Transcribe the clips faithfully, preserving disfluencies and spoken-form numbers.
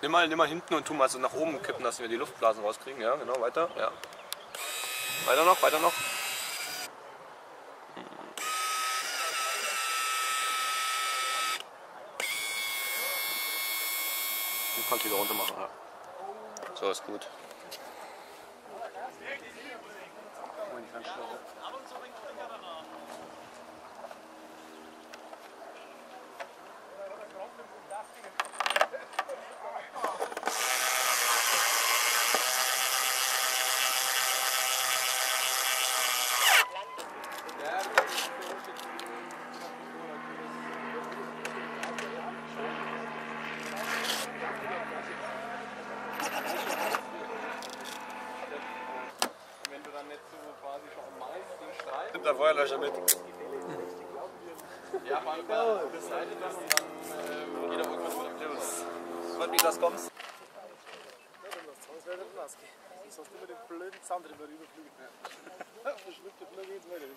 Nimm mal, nimm mal hinten und tu mal so nach oben kippen, dass wir die Luftblasen rauskriegen. Ja, genau, weiter. Ja. Weiter noch, weiter noch. Du kannst wieder runter machen. Ja. So ist gut. Nimmt der Feuerlöscher mit. Ja, vor allem das Seite das und dann äh, jeder irgendwas mit dem Los. Wann wie das kommst? Ja, dann lass es weiter rausgehen. Sonst hast du immer den blöden Sand drüber rüberfliegen. Verschluckte Flügel jetzt weiter.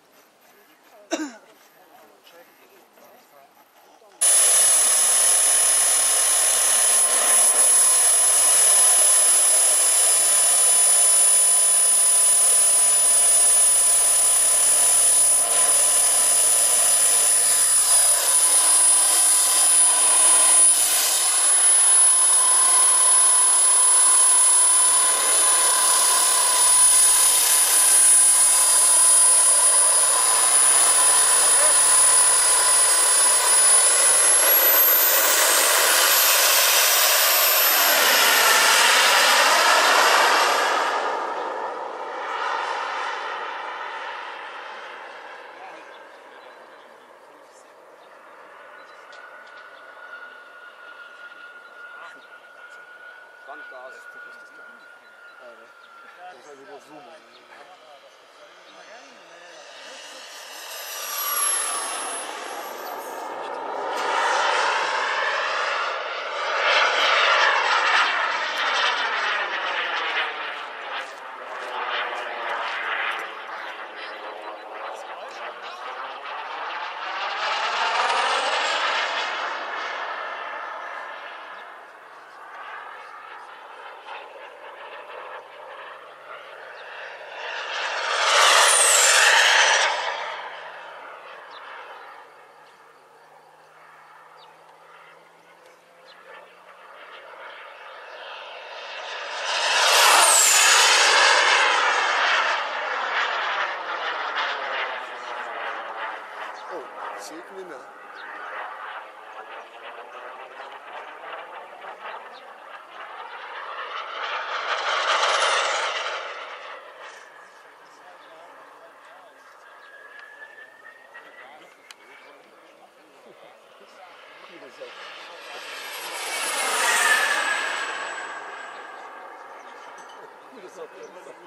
Brandgas. Das ist halt wieder Zoom. Oh, sehe ich nicht mehr. Gute Sache.